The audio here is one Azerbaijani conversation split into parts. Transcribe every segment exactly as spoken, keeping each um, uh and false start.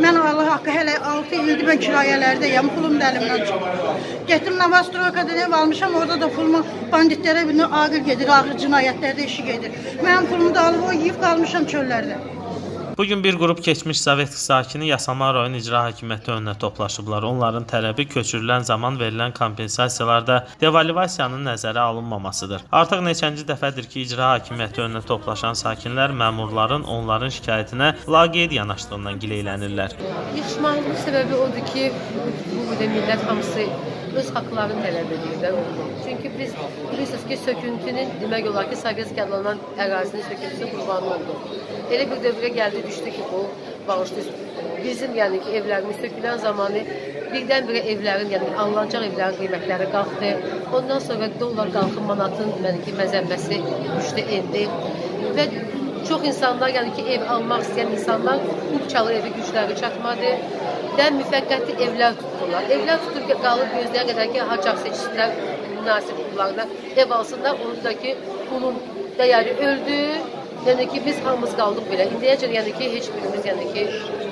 Mən Allah haqqı hələ altı ildir mən kirayələrdəyəm, pulum da əlimdən çıxır. Getdim Novostroykadan ev almışam, orada da pulumu banditlərə bir ağır gedir, ağır cinayətlərdə işi gedir. Mənim pulumu da alıb o yiyib qalmışam çöllərdə. Bugün bir qrup keçmiş Sovet sakini Yasamal rayon icra hakimiyyəti önünə toplaşıblar. Onların tələbi köçürülən zaman verilən kompensasiyalarda devalvasiyanın nəzərə alınmamasıdır. Artıq neçənci dəfədir ki, icra hakimiyyəti önünə toplaşan sakinlər məmurların onların şikayətinə laqeyd yanaşdığından gileylənirlər. Yığışmağın səbəbi odur ki, bu millət hamısı öz haqlarını tələb edirlər. Çünki biz bilirsiniz ki, söküntünün demək olar ki, Sovet adlanan ərazinin söküntüsü qurbanı oldu. Elə bir dövrə gəldi, düşdü ki, bu bağışlayır. Bizim yəni ki, evlərimiz sökülən zamanı birdən-birə evlərin, yəni alınacaq evlərin qiymətləri qalxdı. Ondan sonra dollar qalxın, manatın yəni ki, məzəmməsi düşdü, endi. Və çox insanlar, yəni ki, ev almaq istəyən insanlar uçalı evi gücləri çatmadı. Dən müvəqqəti evlər tutdular. Evlər tutub qalıb gözləyə qədər ki, hacaq seçsinlər münasib pullarına ev alsınlar. Onun da ki, pulun dəyəri öldü. Yəni ki, biz hamımız qaldıq belə. İndiyəcən yəni ki, heç birimiz yəni ki,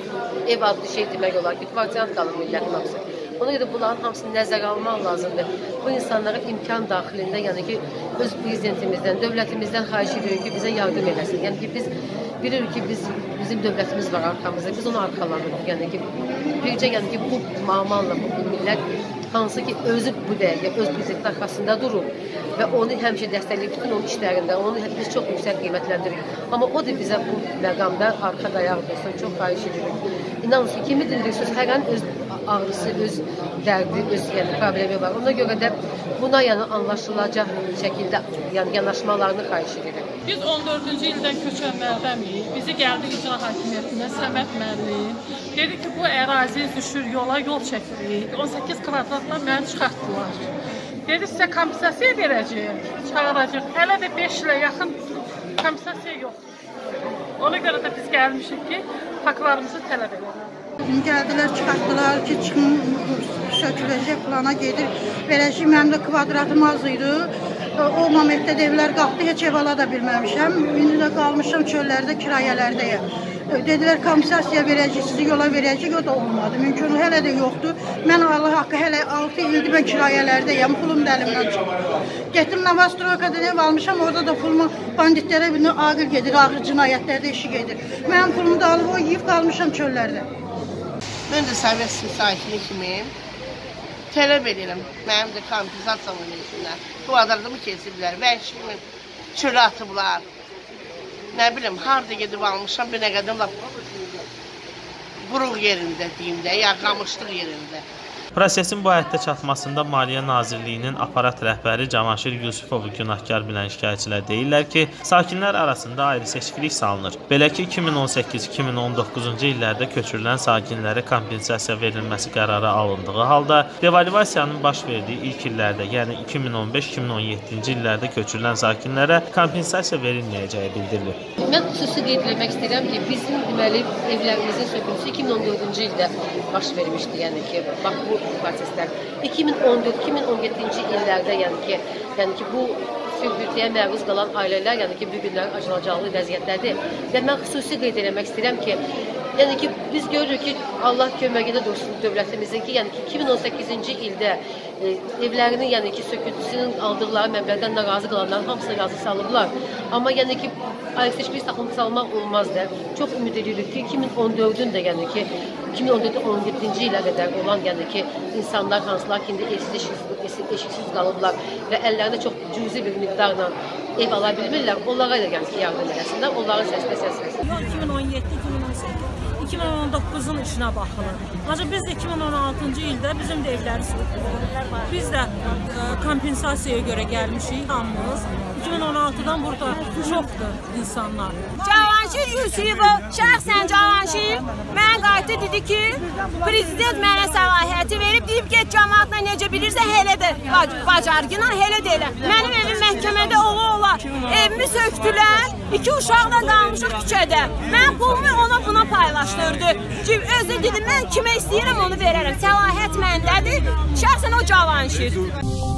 ev adlı şey demək olar ki, kvartirant qalır millətin hamısı. Ona görə bunların hamısını nəzərə almaq lazımdır. Bu insanlara imkan daxilində, yəni ki, öz prezidentimizdən, dövlətimizdən xahiş edirik ki, bizə yardım eləsin. Yəni ki, biz bilirik ki, biz, bizim dövlətimiz var arxamızda, biz onu arxalanırıq. Yəni ki, bircə yəni ki, bu mamalla bu millət hansı ki, özü bu dəqiqə, öz prezidentin arxasında durur və onu həmişə dəstəkləyib bütün onun işlərində, onu biz çox yüksək qiymətləndiririk. Amma o da bizə bu məqamda arxa dayaq olsun, çox xahiş edirik. İnanın ki, kimi dinləyirsiniz, hər an öz ağrısı, öz dərdi, öz yəni, problemi var. Ona görə də buna yəni, anlaşılacaq şəkildə yəni, yanaşmalarını xahiş edirik. Biz on dördüncü ildən köçənlərdəniyik. Bizi gəldi icra hakimiyyətinə Səməd müəllim. Dedi ki, bu ərazi düşür yola, yol çəkirik. on səkkiz kvadratdan məni çıxartdılar. Dedi, sizə kompensasiya verəcək, çağıracaq. Hələ də beş ilə yaxın kompensasiya yoxdur. Ona görə də biz gəlmişik ki, haqlarımızı tələb edelim. Gəldilər, çıxartdılar ki, çıxın, söküləcək plana gedir. Verəcək, mənim də kvadratım az idi. O momentdə də evlər qalxdı, heç ev ala da bilməmişəm. İndi də qalmışam çöllərdə, kirayələrdəyəm. Dedilər, kompensasiya verəcək, sizi yola verəcək, o da olmadı. Mümkün hələ də yoxdur. Mən Allah haqqı hələ altı ildir mən kirayələrdəyəm, pulum da əlimdən çıxır. Getdim Novostroykadan ev almışam, orada da pulumu banditlərə bir ağır gedir, ağır cinayətlərdə işi gedir. Mənim pulumu da alıb o yiyib qalmışam çöllərdə. Mən də Sovet sakini kimi tələb edirəm. Mənim də kompensasiya versinlər. Bu adamı kesiblər, vəhşi kimi çölə atıblar. Nə bilim, harada gedib almışam, bir nə qədər quruq yerində deyim də, ya qamışlıq yerində. Prosesin bu həddə çatmasında Maliyyə Nazirliyinin aparat rəhbəri Cavanşir Yusufovu günahkar bilən şikayətçilər deyirlər ki, sakinlər arasında ayrı seçkilik salınır. Belə ki, iki min on səkkiz iki min on doqquzuncu illərdə köçürülən sakinlərə kompensasiya verilməsi qərarı alındığı halda, devalvasiyanın baş verdiyi ilk illərdə, yəni iki min on beş iki min on yeddinci illərdə köçürülən sakinlərə kompensasiya verilməyəcəyi bildirilir. Mən xüsusi qeyd etmək istəyirəm ki, bizim deməli evlərimizin söküntüsü iki min on dördüncü ildə baş vermişdi, yəni ki, bax bu proseslər. iki min on dörd iki min on yeddinci illərdə yəni ki, yəni ki bu söküntüyə məruz qalan ailələr yəni ki, bu günlər acınacaqlı vəziyyətlərdir. Və mən xüsusi qeyd etmək istəyirəm ki, yəni ki biz görürük ki, Allah köməyində dursun dövlətimizin ki, yəni ki iki min on səkkizinci ildə e, evlərinin yəni ki söküntüsünün aldıqları məbləğdən razı qalanların hamısını razı salıblar. Amma yəni ki ayrı seçkilik saxlanıb salmaq olmazdı. Çox ümid edirik ki, iki min on dördün də yəni ki iki min on dörd on yeddinci ilə qədər olan yəni ki insanlar hansılar ki indi evsiz, eşiksiz qalıblar və əllərində çox cüzi bir miqdarla ev ala bilmirlər. Onlara da yəni ki yardım eləsinlər, onların səsinə səs versinlər. iki min on yeddi iki min on səkkiz iki min on doqquzun işinə baxılır. Ancaq biz də iki min on altıncı ildə bizim də evləri sökülür. Biz də e, kompensasiyaya görə gəlmişik hamımız. iki min on altıdan burada çoxdur insanlar. Cavanşir Yusifov, şəxsən Cavanşir mənə qayıtdı dedi ki, prezident mənə səlahiyyəti verib, deyib ki, cəmaatla necə bilirsə, hələ də bacargınla, hələ də elə. Mənim evim məhkəmədə ola ola, evimi söktülər, iki uşaqla qalmışıq küçədə. Mən pulumu ona buna paylaşdırdı. Özü dedi, mən kimə istəyirəm onu verərəm, səlahiyyət məndədir, şəxsən o Cavanşir.